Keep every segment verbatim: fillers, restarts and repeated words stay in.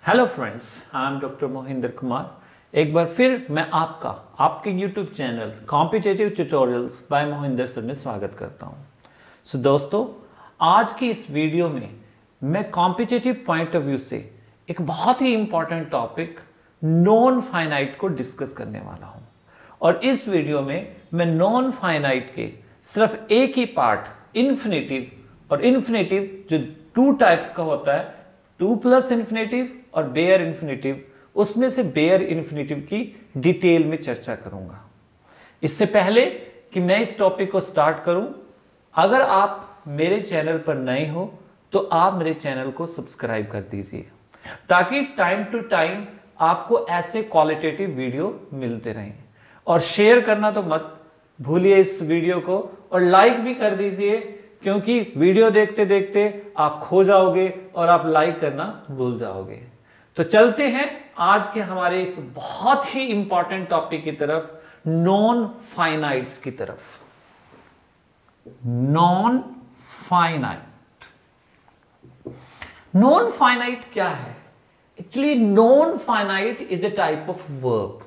Hello friends, I am doctor Mohinder Kumar. एक बार फिर मैं आपका आपके YouTube channel competitive tutorials by Mohinder sir में स्वागत करता हूं। सो so, दोस्तों, आज की इस वीडियो में मैं कॉम्पिटिटिव पॉइंट ऑफ व्यू से एक बहुत ही इंपॉर्टेंट टॉपिक नॉन फाइनाइट को डिस्कस करने वाला हूं। और इस वीडियो में मैं नॉन फाइनाइट के सिर्फ एक ही पार्ट इन्फिनेटिव, और इन्फिनेटिव जो टू टाइप्स का होता है, टू प्लस इन्फिनेटिव और बेयर इन्फिनेटिव, उसमें से बेयर इन्फिनेटिव की डिटेल में चर्चा करूंगा। इससे पहले कि मैं इस टॉपिक को स्टार्ट करूं, अगर आप मेरे चैनल पर नए हो तो आप मेरे चैनल को सब्सक्राइब कर दीजिए, ताकि टाइम टू टाइम आपको ऐसे क्वालिटेटिव वीडियो मिलते रहें। और शेयर करना तो मत भूलिए इस वीडियो को, और लाइक भी कर दीजिए, क्योंकि वीडियो देखते देखते आप खो जाओगे और आप लाइक करना भूल जाओगे। तो चलते हैं आज के हमारे इस बहुत ही इंपॉर्टेंट टॉपिक की तरफ, नॉन फाइनाइट्स की तरफ। नॉन फाइनाइट नॉन फाइनाइट क्या है? Actually non finite is a type of verb.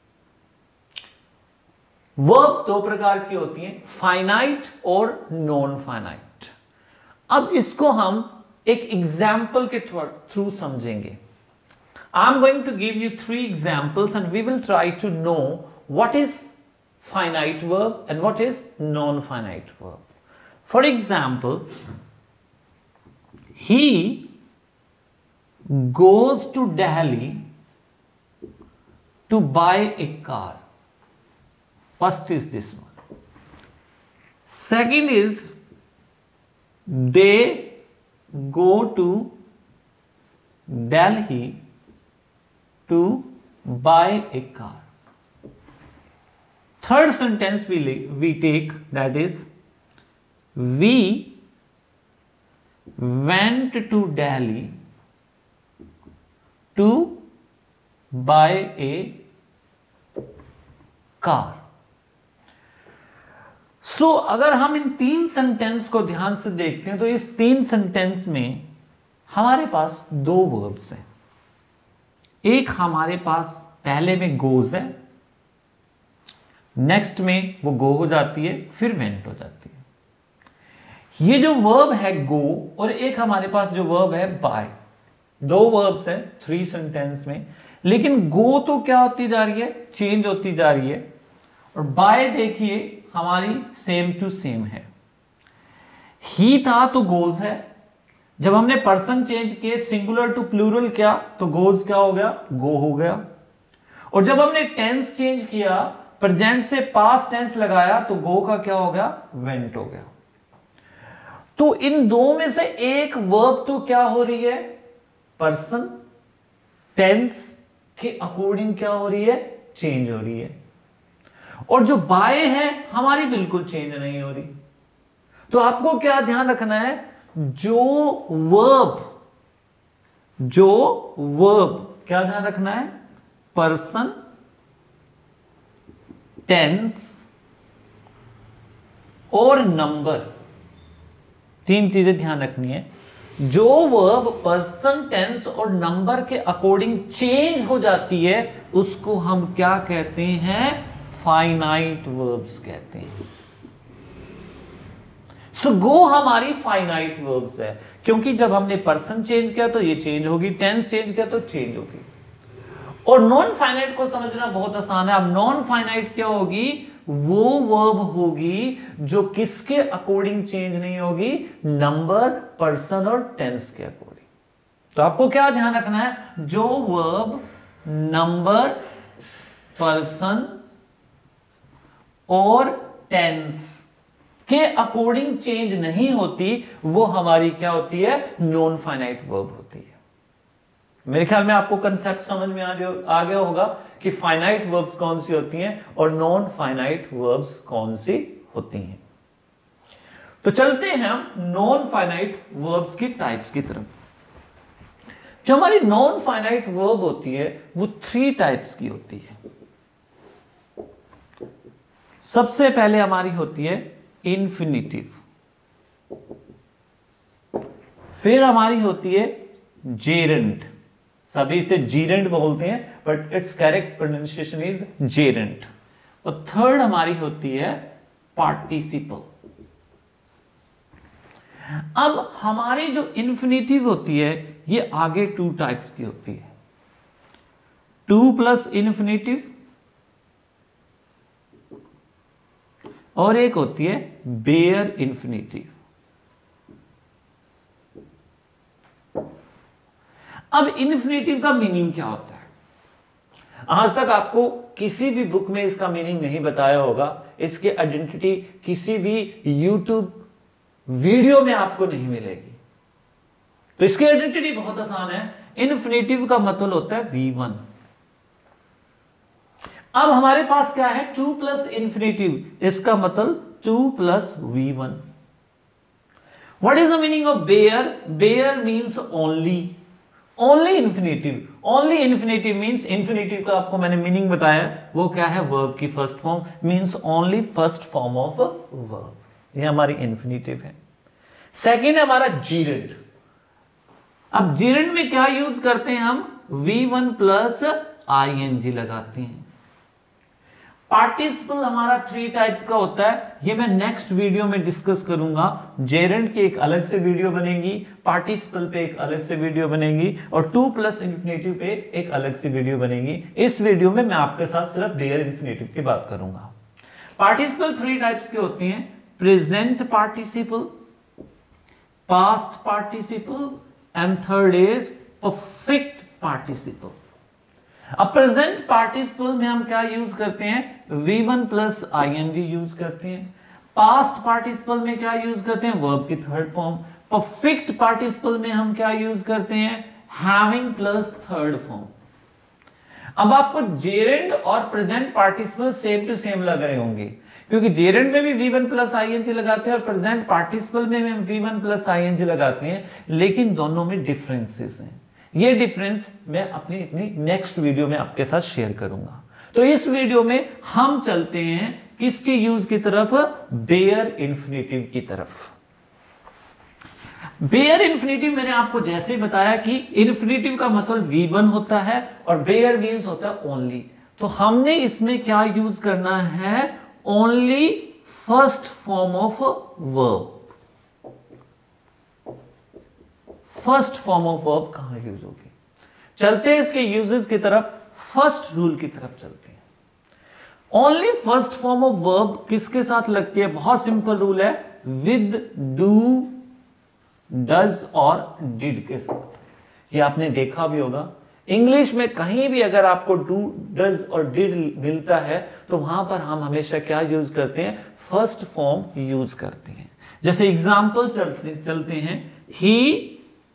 Verb दो प्रकार की होती हैं, फाइनाइट और नॉन फाइनाइट। अब इसको हम एक एग्जाम्पल के थ्रू समझेंगे। I am going to give you three examples and we will try to know what is finite verb and what is non finite verb. For example, he goes to Delhi to buy a car. First is this one. Second is they go to Delhi to buy a car. Third sentence we, we take, that is we went to Delhi to buy a car. So so, अगर हम इन तीन sentence को ध्यान से देखते हैं तो इस तीन सेंटेंस में हमारे पास दो वर्ब्स हैं। एक हमारे पास पहले में गोज है, नेक्स्ट में वो गो हो जाती है, फिर वेंट हो जाती है। ये जो वर्ब है गो, और एक हमारे पास जो वर्ब है बाय, दो वर्ब्स हैं थ्री सेंटेंस में। लेकिन गो तो क्या होती जा रही है, चेंज होती जा रही है, और बाय देखिए हमारी सेम टू सेम है। ही था तो गोज है, जब हमने पर्सन चेंज किए सिंगुलर टू प्लूरल किया तो गोज क्या हो गया, गो हो गया। और जब हमने टेंस चेंज किया, प्रेजेंट से पास्ट टेंस लगाया तो गो का क्या हो गया, वेंट हो गया। तो इन दो में से एक वर्ब तो क्या हो रही है, पर्सन टेंस के अकॉर्डिंग क्या हो रही है, चेंज हो रही है। और जो बाय है हमारी बिल्कुल चेंज नहीं हो रही। तो आपको क्या ध्यान रखना है, जो वर्ब जो वर्ब क्या ध्यान रखना है, पर्सन टेंस और नंबर, तीन चीजें ध्यान रखनी है। जो वर्ब पर्सन टेंस और नंबर के अकॉर्डिंग चेंज हो जाती है उसको हम क्या कहते हैं, फाइनाइट वर्ब्स कहते हैं। सो so, गो हमारी फाइनाइट वर्ब्स है, क्योंकि जब हमने पर्सन चेंज किया तो ये चेंज होगी, टेंस चेंज किया तो चेंज होगी। और नॉन फाइनाइट को समझना बहुत आसान है। अब नॉन फाइनाइट क्या होगी, वो वर्ब होगी जो किसके अकॉर्डिंग चेंज नहीं होगी, नंबर, पर्सन और टेंस के अकॉर्डिंग। तो आपको क्या ध्यान रखना है, जो वर्ब नंबर, पर्सन और टेंस के अकॉर्डिंग चेंज नहीं होती, वो हमारी क्या होती है, नॉन फाइनाइट वर्ब होती है। मेरे ख्याल में आपको कंसेप्ट समझ में आ गया होगा कि फाइनाइट वर्ब्स कौन सी होती हैं और नॉन फाइनाइट वर्ब्स कौन सी होती हैं। तो चलते हैं हम नॉन फाइनाइट वर्ब्स की टाइप्स की तरफ। जो हमारी नॉन फाइनाइट वर्ब होती है वो थ्री टाइप्स की होती है। सबसे पहले हमारी होती है इन्फिनिटिव, फिर हमारी होती है जेरेंट, सभी इसे जीरेंट बोलते हैं, but it's correct pronunciation is gerund. और थर्ड हमारी होती है पार्टिसिपल। अब हमारी जो इन्फिनेटिव होती है ये आगे टू टाइप्स की होती है, टू प्लस इन्फिनेटिव और एक होती है बेयर इन्फिनेटिव। अब इन्फिनेटिव का मीनिंग क्या होता है? आज तक आपको किसी भी बुक में इसका मीनिंग नहीं बताया होगा, इसकी आइडेंटिटी किसी भी यूट्यूब वीडियो में आपको नहीं मिलेगी। तो इसकी आइडेंटिटी बहुत आसान है। इन्फिनेटिव का मतलब होता है वी वन। अब हमारे पास क्या है? टू प्लस इन्फिनेटिव, इसका मतलब to plus V one. What is the meaning of bare? Bare means only, only infinitive. Only infinitive means, infinitive का आपको मैंने मीनिंग बताया, वो क्या है? वर्ब की first form, means only first form of verb. ये हमारी इन्फिनेटिव है। सेकेंड है हमारा जीरेंट। अब जीरेंट में क्या यूज करते हैं हम? V one plus I N G लगाते हैं। पार्टिसिपल हमारा थ्री टाइप्स का होता है, ये मैं नेक्स्ट वीडियो में डिस्कस करूंगा। जेरेंट की एक अलग से वीडियो बनेगी, पार्टिसिपल पे एक अलग से वीडियो बनेगी, और टू प्लस इन्फिनेटिव पे एक अलग से वीडियो बनेगी। इस वीडियो में मैं आपके साथ सिर्फ बेयर इन्फिनेटिव की बात करूंगा। पार्टिसिपल थ्री टाइप्स के होते हैं, present participle, past participle and third is perfect participle. अब प्रेजेंट पार्टिसिपल में हम क्या यूज करते हैं? V one plus I N G use करते हैं। पास्ट पार्टिसिपल में क्या यूज करते हैं? वर्ब की थर्ड फॉर्म। परफेक्ट पार्टिसिपल में हम क्या यूज करते हैं? Having plus third form. अब आपको जेरेंट और present participle same to same लग रहे होंगे, क्योंकि जेरेंट में भी V one plus I N G लगाते हैं और प्रेजेंट पार्टिसिपल में हम V one plus I N G लगाते हैं, लेकिन दोनों में डिफरेंसेस हैं। ये डिफरेंस मैं अपनी अपनी नेक्स्ट वीडियो में आपके साथ शेयर करूंगा। तो इस वीडियो में हम चलते हैं किसकी यूज की तरफ? बेयर इन्फिनेटिव की तरफ। बेयर इन्फिनेटिव मैंने आपको जैसे बताया कि इन्फिनेटिव का मतलब वी वन होता है और बेयर मीन्स होता है ओनली। तो हमने इसमें क्या यूज करना है? Only first form of verb. First form of verb कहां यूज होगी? चलते हैं इसके यूजेस की तरफ, फर्स्ट रूल की तरफ चलते हैं। Only first form of verb किसके साथ लगती है? बहुत सिंपल रूल है, विद डू, डज और डिड के साथ। ये आपने देखा भी होगा, इंग्लिश में कहीं भी अगर आपको डू, डज और डिड मिलता है तो वहां पर हम हमेशा क्या यूज करते हैं? फर्स्ट फॉर्म यूज करते हैं। जैसे एग्जाम्पल चलते चलते हैं, ही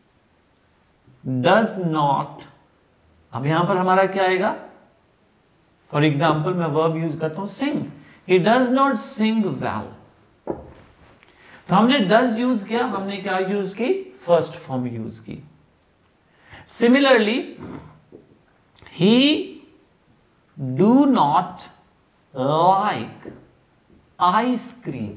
डज नॉट। अब यहां पर हमारा क्या आएगा? फॉर एग्जाम्पल मैं वर्ब यूज करता हूं sing. He does not sing well. तो हमने डज यूज किया, हमने क्या यूज की? फर्स्ट फॉर्म यूज की। Similarly, he do not like ice cream.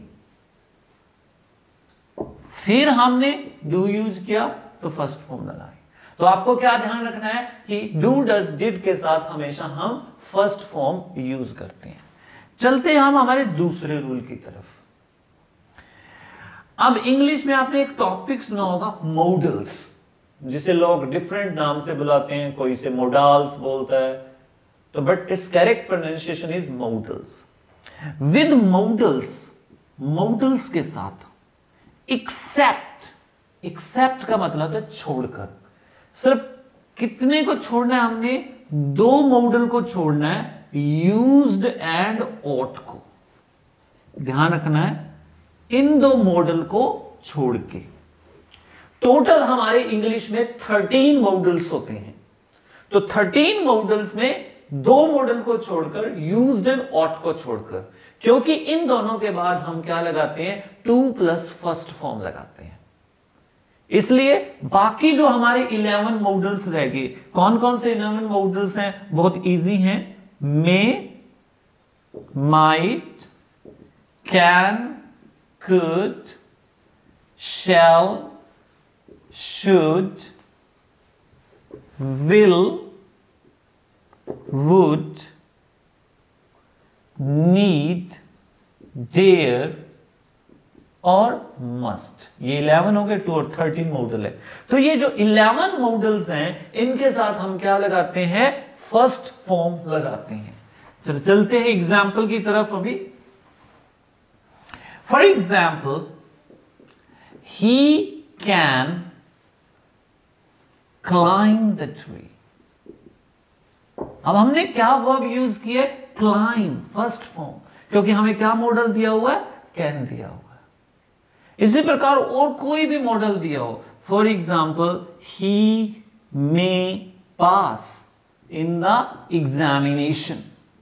फिर हमने डू यूज किया तो फर्स्ट फॉर्म लगाई। तो आपको क्या ध्यान रखना है कि डू, डज, डिड के साथ हमेशा हम फर्स्ट फॉर्म यूज करते हैं। चलते हैं हम हमारे दूसरे रूल की तरफ। अब इंग्लिश में आपने एक टॉपिक सुना होगा, मॉडल्स, जिसे लोग डिफरेंट नाम से बुलाते हैं, कोई इसे मोडाल्स बोलता है, तो but it's correct pronunciation is models. With models, models के साथ एक्सेप्ट, एक्सेप्ट का मतलब है छोड़कर। सिर्फ कितने को छोड़ना है? हमने दो मॉडल को छोड़ना है, यूज्ड एंड ought को। ध्यान रखना है, इन दो मॉडल को छोड़ के। टोटल हमारे इंग्लिश में थर्टीन मॉडल्स होते हैं। तो थर्टीन मॉडल्स में दो मॉडल को छोड़कर, यूज्ड एंड ought को छोड़कर, क्योंकि इन दोनों के बाद हम क्या लगाते हैं? टू प्लस फर्स्ट फॉर्म लगाते हैं। इसलिए बाकी जो हमारे इलेवन मॉडल्स रह गए, कौन कौन से इलेवन मॉडल्स हैं? बहुत इजी हैं। May, might, can, could, shall, should, will, would, need, dare और मस्ट। ये इलेवन हो गए, टू और थर्टीन मॉडल है। तो ये जो इलेवन मॉडल्स हैं इनके साथ हम क्या लगाते हैं, फर्स्ट फॉर्म लगाते हैं। चलो चलते हैं एग्जाम्पल की तरफ। अभी for example, he can climb the tree. अब हमने क्या वर्ब यूज किया, क्लाइंब, फर्स्ट फॉर्म, क्योंकि हमें क्या मॉडल दिया हुआ है, कैन दिया हुआ है। इसी प्रकार और कोई भी मॉडल दिया हो, for example, he may pass in the examination.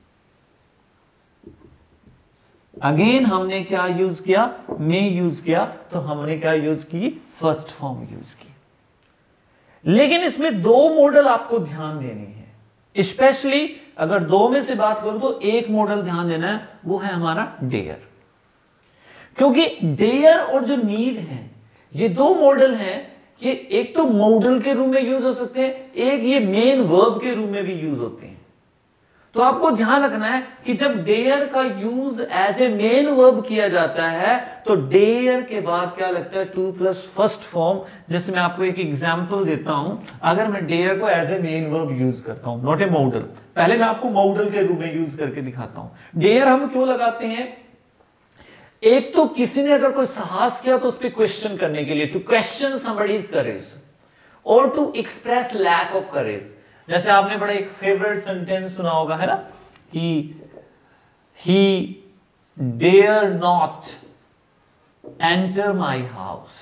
Again हमने क्या यूज किया, मे यूज किया, तो हमने क्या यूज की, फर्स्ट फॉर्म यूज की। लेकिन इसमें दो मॉडल आपको ध्यान देने हैं, स्पेशली अगर दो में से बात करूं तो एक मॉडल ध्यान देना है, वो है हमारा डेयर। क्योंकि डेयर और जो नीड है, ये दो मॉडल हैं, ये एक तो मॉडल के रूप में यूज हो सकते हैं, एक ये मेन वर्ब के रूप में भी यूज होते हैं। तो आपको ध्यान रखना है कि जब डेयर का use as a main verb किया जाता है तो डेयर के बाद क्या लगता है, टू प्लस फर्स्ट फॉर्म। जैसे मैं आपको एक एग्जांपल देता हूं, अगर मैं डेयर को as a main verb use करता हूं, नॉट ए मॉडल, पहले मैं आपको मॉडल के रूप में यूज करके दिखाता हूं। डेयर हम क्यों लगाते हैं, एक तो किसी ने अगर कोई साहस किया तो उस पर क्वेश्चन करने के लिए, टू क्वेश्चन समबडीज करेज और to express lack of courage. जैसे आपने बड़ा एक फेवरेट सेंटेंस सुना होगा, है ना, कि he dare not enter my house.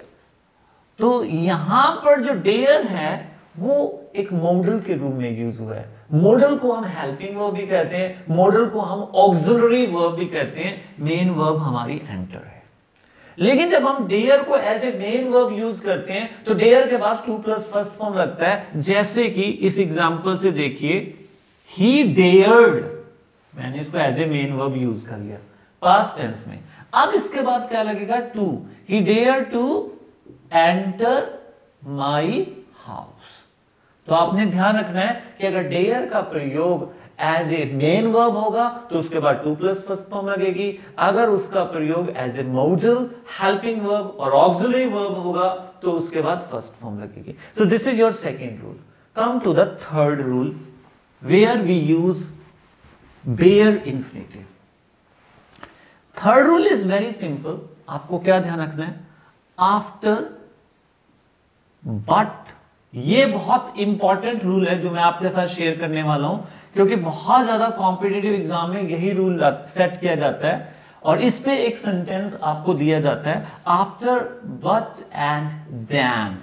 तो यहां पर जो डेयर है वो एक मॉडल के रूप में यूज हुआ है। मॉडल को हम हेल्पिंग वर्ब भी कहते हैं, मॉडल को हम ऑक्सिलरी वर्ब भी कहते हैं, मेन वर्ब हमारी एंटर है। लेकिन जब हम डेयर को as a main verb use करते हैं तो डेयर के बाद टू प्लस फर्स्ट फॉर्म लगता है। जैसे कि इस एग्जांपल से देखिए, ही डेयर्ड, मैंने इसको as a main verb use कर लिया पास्ट टेंस में। अब इसके बाद क्या लगेगा, to, he dare to enter my house. तो आपने ध्यान रखना है कि अगर डेयर का प्रयोग एज ए मेन वर्ब होगा तो उसके बाद टू प्लस फर्स्ट फॉर्म लगेगी। अगर उसका प्रयोग as a model, helping verb और ऑक्सिलरी वर्ब होगा तो उसके बाद फर्स्ट फॉर्म लगेगी। So this is your second rule. Come to the third rule, where we use bare infinitive. Third rule is very simple. आपको क्या ध्यान रखना है, आफ्टर, बट। ये बहुत इंपॉर्टेंट रूल है जो मैं आपके साथ शेयर करने वाला हूं, क्योंकि बहुत ज्यादा कॉम्पिटिटिव एग्जाम में यही रूल सेट किया जाता है। और इस पे एक सेंटेंस आपको दिया जाता है, आफ्टर, बट एंड देन।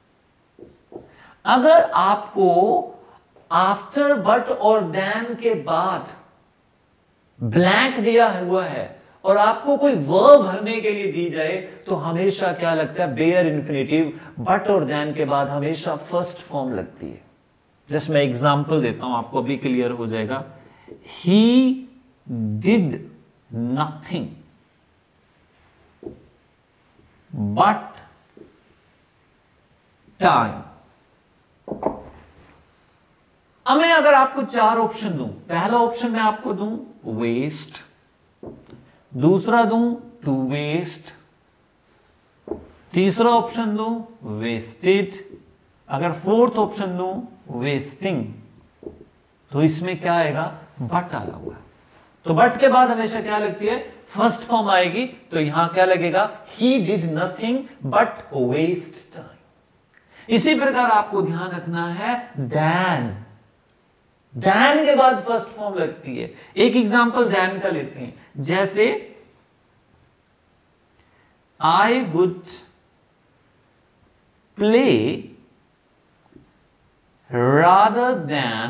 अगर आपको आफ्टर, बट और देन के बाद ब्लैंक दिया हुआ है और आपको कोई वर्ब भरने के लिए दी जाए तो हमेशा क्या लगता है, बेयर इंफिनिटिव, बट और देन के बाद हमेशा फर्स्ट फॉर्म लगती है। जस्ट मैं एग्जांपल देता हूं, आपको अभी क्लियर हो जाएगा। He did nothing but time. अब मैं अगर आपको चार ऑप्शन दूं, पहला ऑप्शन मैं आपको दूं वेस्ट, दूसरा दूं टू वेस्ट, तीसरा ऑप्शन दूं वेस्टेज, अगर फोर्थ ऑप्शन दूं वेस्टिंग, तो इसमें क्या आएगा, बट आला हुआ। तो बट के बाद हमेशा क्या लगती है, फर्स्ट फॉर्म आएगी। तो यहां क्या लगेगा, he did nothing but waste time. इसी प्रकार आपको ध्यान रखना है, दैन, दैन के बाद फर्स्ट फॉर्म लगती है। एक एग्जांपल दैन का लेते हैं, जैसे I would play rather than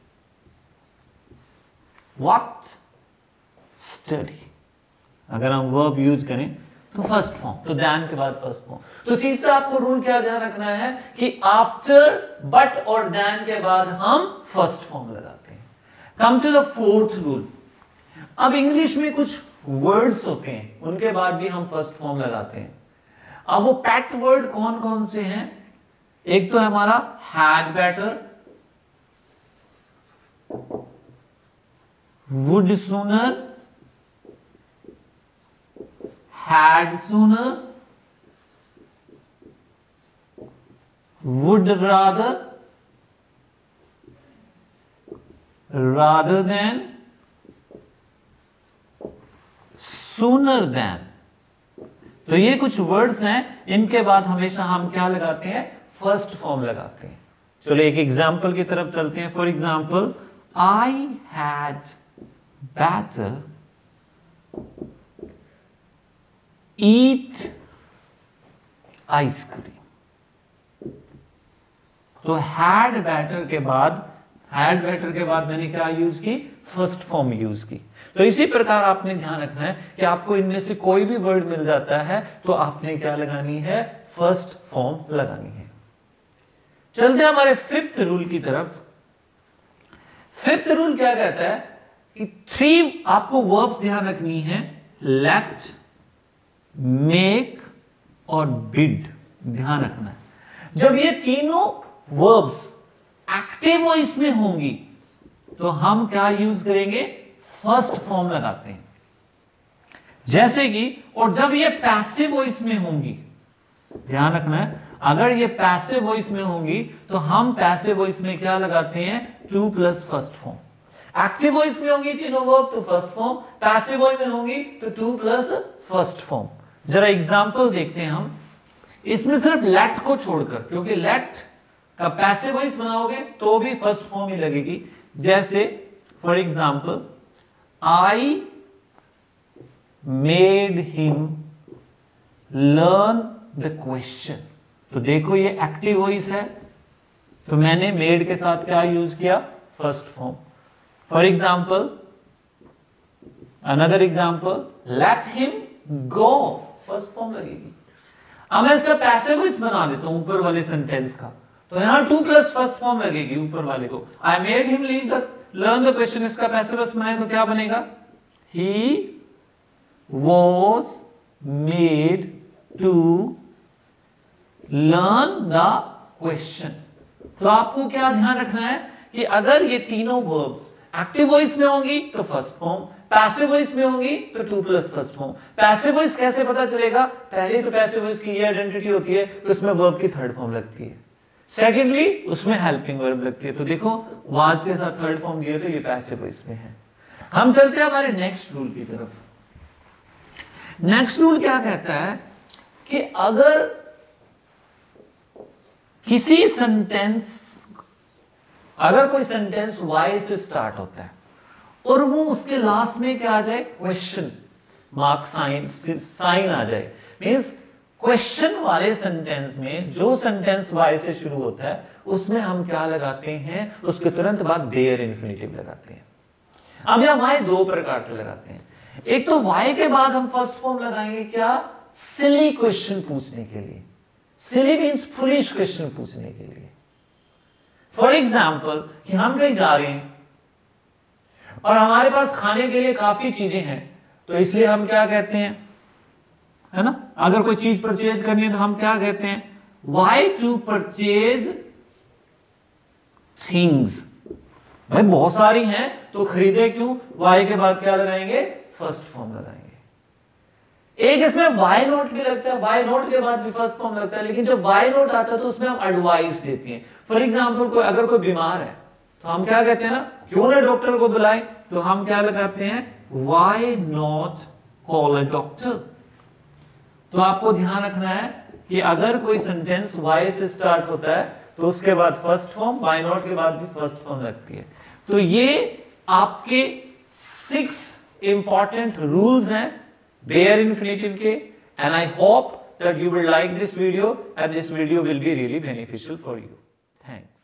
what study। अगर हम वर्ब यूज करें तो फर्स्ट फॉर्म, तो than के बाद फर्स्ट फॉर्म। तो तीसरा आपको रूल क्या ध्यान रखना है कि आफ्टर, बट और than के बाद हम फर्स्ट फॉर्म लगाते हैं। Come to the fourth rule. अब इंग्लिश में कुछ वर्ड्स होते हैं, उनके बाद भी हम फर्स्ट फॉर्म लगाते हैं। अब वो पैक्ट वर्ड कौन कौन से हैं, एक तो है हमारा had better, would sooner, had sooner, would rather, rather than, sooner than। तो ये कुछ वर्ड्स हैं, इनके बाद हमेशा हम क्या लगाते हैं, फर्स्ट फॉर्म लगाते हैं। चलो एक एग्जाम्पल की तरफ चलते हैं। For example, I had better eat ice cream. तो हैड बेटर के बाद हैड बेटर के बाद मैंने क्या यूज की, फर्स्ट फॉर्म यूज की। तो इसी प्रकार आपने ध्यान रखना है कि आपको इनमें से कोई भी वर्ड मिल जाता है तो आपने क्या लगानी है, फर्स्ट फॉर्म लगानी है। चलते हैं हमारे फिफ्थ रूल की तरफ। फिफ्थ रूल क्या कहता है कि थ्री आपको वर्ब्स ध्यान रखनी है, लेट, मेक और बिड ध्यान रखना है। जब ये तीनों वर्ब्स एक्टिव वॉइस में होंगी तो हम क्या यूज करेंगे, फर्स्ट फॉर्म लगाते हैं। जैसे कि, और जब ये पैसिव वॉइस में होंगी, ध्यान रखना है, अगर ये पैसिव वॉइस में होंगी तो हम पैसिव वॉइस में क्या लगाते हैं, to plus first form. Active voice में होंगी तीनों वर्ब तो फर्स्ट फॉर्म, पैसिव वॉइस में होंगी तो टू प्लस फर्स्ट फॉर्म। जरा एग्जांपल देखते हैं हम इसमें, सिर्फ लेट को छोड़कर, क्योंकि लेट का पैसिव वॉइस बनाओगे तो भी फर्स्ट फॉर्म ही लगेगी। जैसे for example, I made him learn the question. तो देखो ये एक्टिव वॉइस है, तो मैंने मेड के साथ क्या यूज किया, first form. For example, another example, let him go, first form लगेगी। अब मैं इसका पैसिव वॉइस बना देता हूं ऊपर वाले सेंटेंस का, तो यहां टू प्लस फर्स्ट फॉर्म लगेगी ऊपर वाले को। I made him leave the learn the question, इसका पैसिव वॉइस बनाए तो क्या बनेगा, he was made to learn the question. तो आपको क्या ध्यान रखना है कि अगर ये तीनों वर्ब्स एक्टिव वॉइस में होंगी तो फर्स्ट फॉर्म, पैसिव वॉइस में होंगी तो to plus first form. Passive voice कैसे पता चलेगा, पहले तो पैसिव वॉइस की ये आइडेंटिटी होती है तो उसमें वर्ब की थर्ड फॉर्म लगती है, सेकेंडली उसमें हेल्पिंग वर्ब लगती है। तो देखो वाज के साथ थर्ड फॉर्म दिए तो ये पैसिव वॉइस में है। हम चलते हैं हमारे नेक्स्ट रूल की तरफ। नेक्स्ट रूल क्या कहता है कि अगर किसी सेंटेंस, अगर कोई सेंटेंस वाई से स्टार्ट होता है और वो उसके लास्ट में क्या आ जाए, क्वेश्चन मार्क साइन साइन आ जाए, मींस क्वेश्चन वाले सेंटेंस में जो सेंटेंस वाई से शुरू होता है उसमें हम क्या लगाते हैं, उसके तुरंत बाद बेयर इन्फिनिटिव लगाते हैं। अब यहां वाई दो प्रकार से लगाते हैं। एक तो वाई के बाद हम फर्स्ट फॉर्म लगाएंगे क्या, सिली क्वेश्चन पूछने के लिए। सिली मीन्स फुलिश क्वेश्चन पूछने के लिए। फॉर एग्जाम्पल कि हम कहीं जा रहे हैं और हमारे पास खाने के लिए काफी चीजें हैं, तो इसलिए हम क्या कहते हैं, है ना, अगर कोई चीज परचेज करनी है तो हम क्या कहते हैं, वाई टू परचेज थिंग्स। भाई बहुत सारी हैं तो खरीदे क्यों, वाई के बाद क्या लगाएंगे, फर्स्ट फॉर्म लगाएंगे। एक इसमें वाई नोट भी लगता है, वाई नोट के बाद भी फर्स्ट फॉर्म लगता है, लेकिन जब वाई नोट आता है तो उसमें हम एडवाइस देते हैं। फॉर एग्जाम्पल कोई अगर कोई बीमार है तो हम क्या कहते हैं ना, क्यों ना डॉक्टर को बुलाए, तो हम क्या लगाते हैं, why not call a doctor. तो आपको ध्यान रखना है कि अगर कोई सेंटेंस वाई से स्टार्ट होता है तो उसके बाद फर्स्ट फॉर्म, वाई नॉट के बाद भी फर्स्ट फॉर्म लगती है। तो ये आपके सिक्स इंपॉर्टेंट रूल्स हैं बेयर इन्फिनिटिव के, and I hope that you will like this video and this video will be really beneficial for you. Thanks.